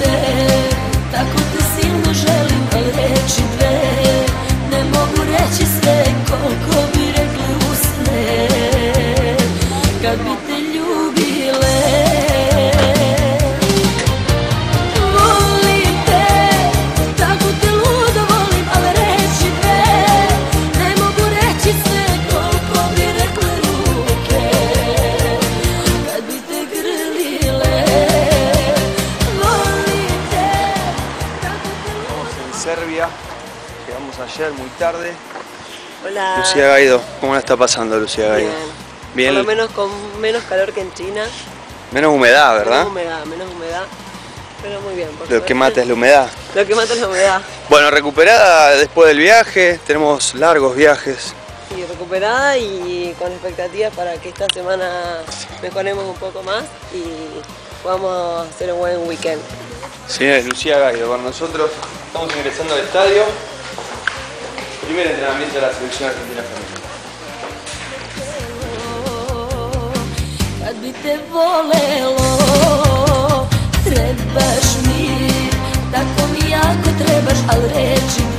te, tako te silno želim, ali reći dve. Ne mogu reći sve koliko bi rekli usne, kad bi te ljubile. Volim te, tako te ludo volim, ali reći dve. Ne mogu reći sve koliko bi rekli ruke, kad bi te grlile. Volim te, tako te ludo. Estamos en Serbia, llegamos ayer muy tarde. Hola. Lucía Gaido, ¿cómo la está pasando Lucía Gaido? Bien. Por lo menos con menos calor que en China. Menos humedad, ¿verdad? Menos humedad, pero muy bien. Lo que mata es la humedad. Lo que mata es la humedad. Bueno, recuperada después del viaje, tenemos largos viajes. Sí, recuperada y con expectativas para que esta semana mejoremos un poco más y podamos hacer un buen weekend. Sí, es Lucía Gaido con nosotros. Estamos ingresando al estadio. Primer entrenamiento de la selección argentina femenina. Kad bi te volelo, trebaš mi, tako mi jako trebaš, al reći